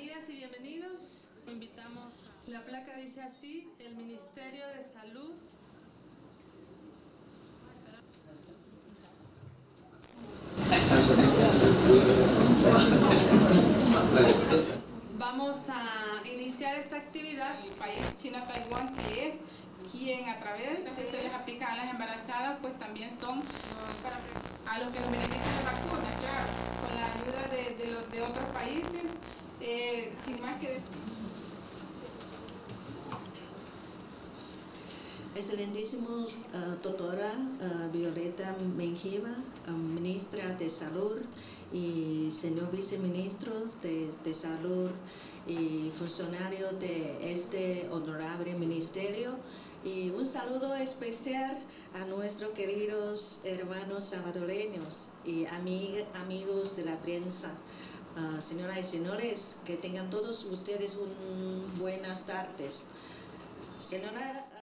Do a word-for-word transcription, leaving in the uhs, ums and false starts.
Bienvenidas y bienvenidos. Invitamos. La placa dice así: el Ministerio de Salud. Vamos a iniciar esta actividad. El país China, Taiwan, que es quien a través de esto les aplican a las embarazadas, pues también son para, a los que nos benefician de vacunas, claro, con la ayuda de, de, los, de otros países, eh, sin más que decir. Excelentísimos uh, doctora uh, Violeta Menjiva, uh, ministra de Salud, y señor viceministro de, de Salud y funcionario de este honorable ministerio, y un saludo especial a nuestros queridos hermanos salvadoreños y amig amigos de la prensa. Uh, señoras y señores, que tengan todos ustedes un buenas tardes. Señora